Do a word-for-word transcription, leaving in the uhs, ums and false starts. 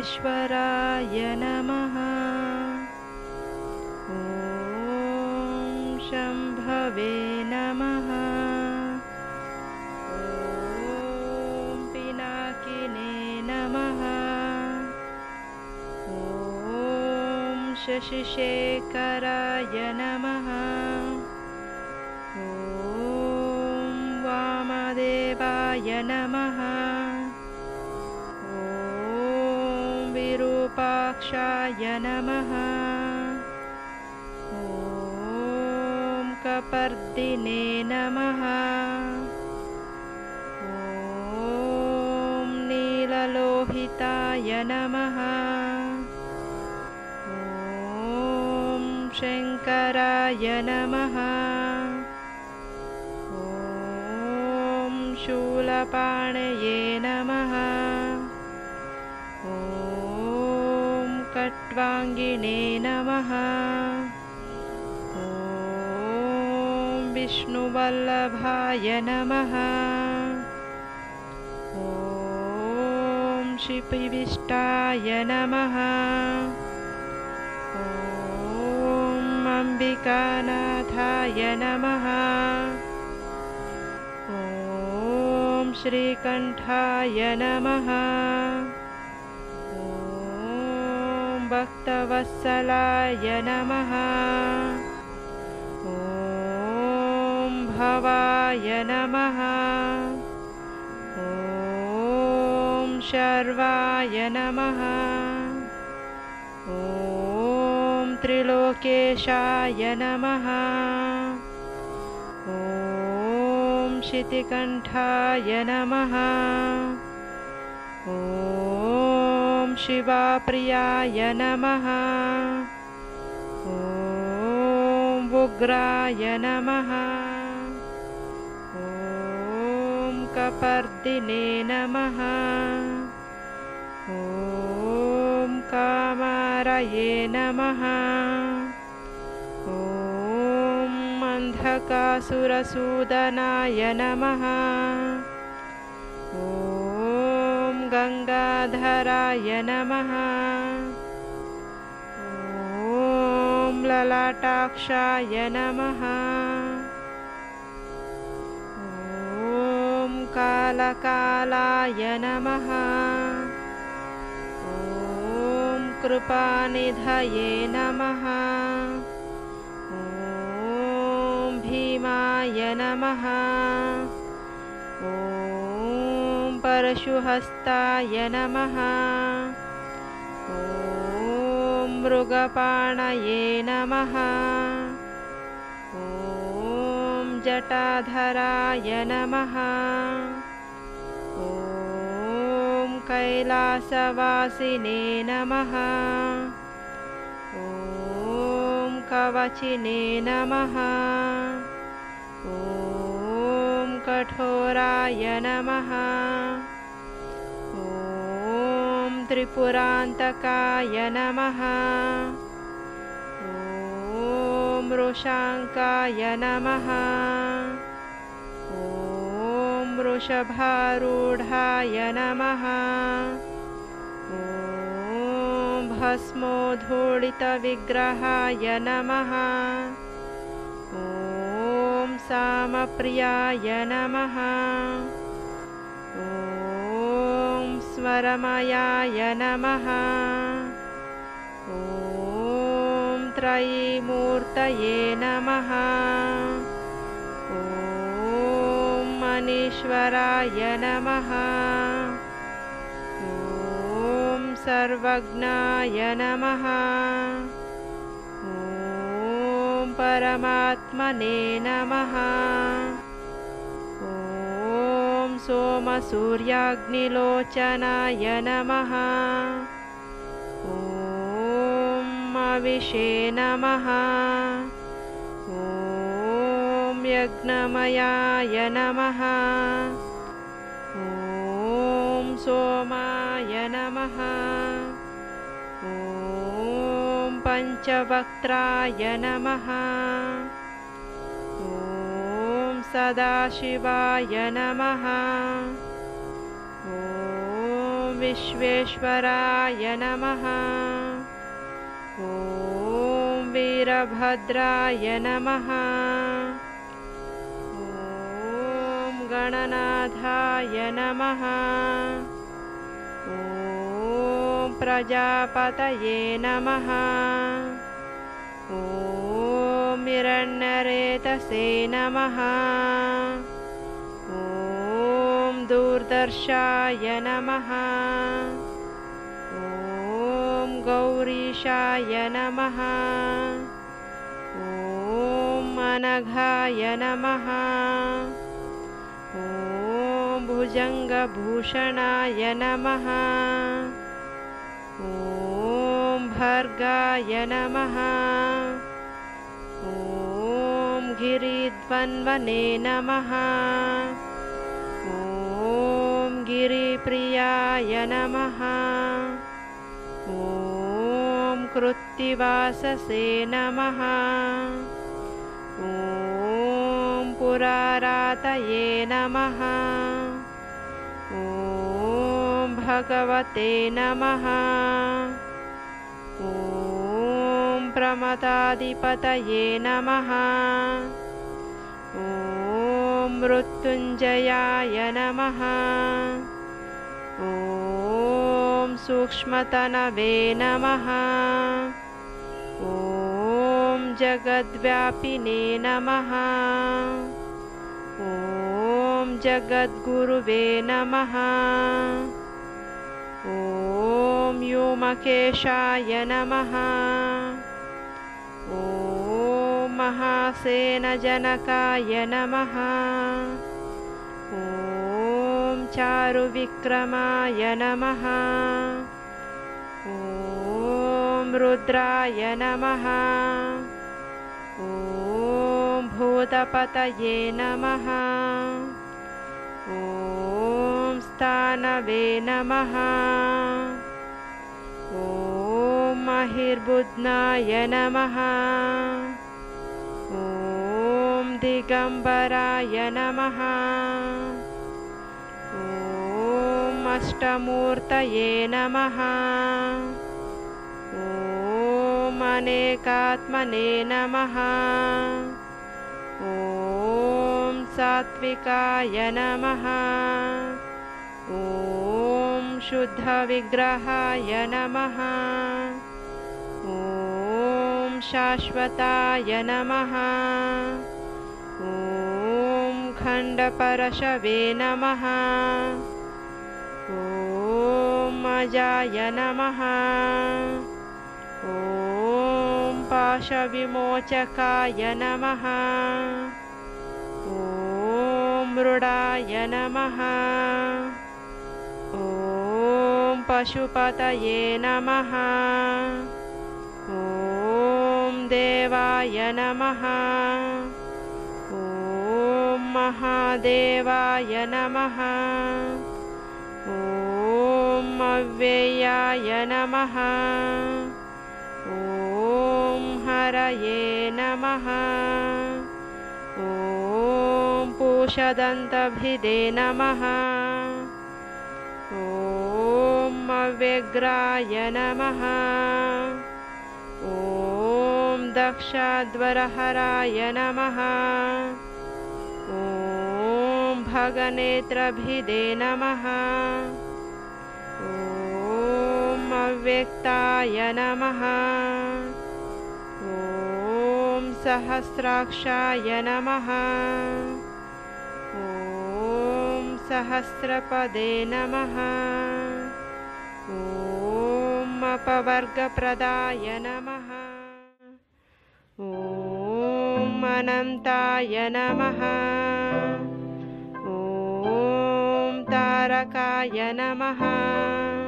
महेश्वराय नमः। ॐ शम्भवे नमः। ॐ पिनाकिने नमः। ॐ शशिशेखराय नमः। ॐ वामदेवाय नमः। ॐ विरूपाक्षाय नमः। ॐ कपर्दिने नमः। ॐ नीललोहिताय नमः। ॐ शङ्कराय नमः। ॐ शूलपाणये नमः। ॐ कट्वाङ्गिने नमः। ॐ विष्णुवल्लभाय नमः। ॐ क्षितिविष्टाय नमः। ॐ अम्बिकानाथाय नमः। ॐ श्रीकण्ठाय नमः। ॐ भक्तवत्सलाय नमः। ॐ भवाय नमः। ॐ शर्वाय नमः। ॐ त्रिलोकेशाय नमः। ॐ शितिकण्ठाय नमः। ॐ शिवाप्रियाय नमः। ॐ उग्राय नमः। ॐ कपर्दिने नमः। ॐ कामारये नमः। ॐ अन्धकासुरसूदनाय नमः। ॐ गङ्गाधराय नमः। ॐ ललाटाक्षाय नमः। ॐ कालकालाय नमः। ॐ कृपानिधये नमः। ॐ भीमाय नमः। ॐ परशुहस्ताय नमः। ॐ मृगपाणये नमः। ॐ जटाधराय नमः। ॐ कैलासवासिने नमः। ॐ कवचिने नमः। ॐ कठोराय नमः। ॐ त्रिपुरान्तकाय नमः। ॐ वृषाङ्काय नमः। ॐ वृषभारूढाय नमः। ॐ भस्मोद्धूलितविग्रहाय नमः। ॐ सामप्रियाय नमः। ॐ स्वरमयाय नमः। ॐ त्रयीमूर्तये नमः। ॐ मनीश्वराय नमः। ॐ सर्वज्ञाय नमः। ॐ परमात्मने नमः। ॐ सोमसूर्याग्निलोचनाय नमः। ॐ अविषे नमः। ॐ यज्ञमयाय नमः। ॐ सोमाय नमः। ॐ पञ्चवक्त्राय नमः। ॐ सदाशिवाय नमः। ॐ विश्वेश्वराय नमः। ॐ वीरभद्राय नमः। ॐ गणनाथाय नमः। ॐ प्रजापतये नमः। ॐ हिरण्यरेतसे नमः। ॐ दूरदर्शाय नमः। ॐ गौरीशाय नमः। ॐ अनघाय नमः। ॐ भुजङ्गभूषणाय नमः। ॐ भर्गाय नमः। ॐ गिरिध्वन्वने नमः। ॐ गिरिप्रियाय नमः। ॐ कृत्तिवाससे नमः। ॐ पुरारातये नमः। ॐ भगवते नमः। ॐ प्रमदाधिपतये नमः। ॐ मृत्युञ्जयाय नमः। ॐ सूक्ष्मतनवे नमः। ॐ जगद्व्यापिने नमः। ॐ जगद्गुरुवे नमः। ॐ व्योमकेशाय नमः। ॐ महासेनजनकाय नमः। ॐ चारुविक्रमाय नमः। ॐ रुद्राय नमः। ॐ भूतपतये नमः। ॐ स्थानवे नमः। ॐ महिर्बुध्नाय नमः। ॐ दिगम्बराय नमः। ॐ अष्टमूर्तये नमः। ॐ अनेकात्मने नमः। ॐ सात्विकाय नमः। ॐ शुद्धविग्रहाय नमः। ॐ शाश्वताय नमः। ॐ खण्डपरशवे नमः। ॐ अजाय नमः। ॐ पाशविमोचकाय नमः। ॐ मृडाय नमः। ॐ पशुपतये नमः। ॐ देवाय नमः। ॐ महादेवाय नमः। ॐ अव्ययाय नमः। ॐ हरये नमः। ॐ पूषदन्तभिदे नमः। ॐ अव्यग्राय नमः। ॐ दक्षाध्वरहराय नमः। ॐ भगनेत्रभिदे नमः। ॐ अव्यक्ताय नमः। ॐ सहस्राक्षाय नमः। ॐ सहस्रपदे नमः। ॐ अपवर्गप्रदाय नमः। ॐ अनन्ताय नमः। ॐ तारकाय नमः।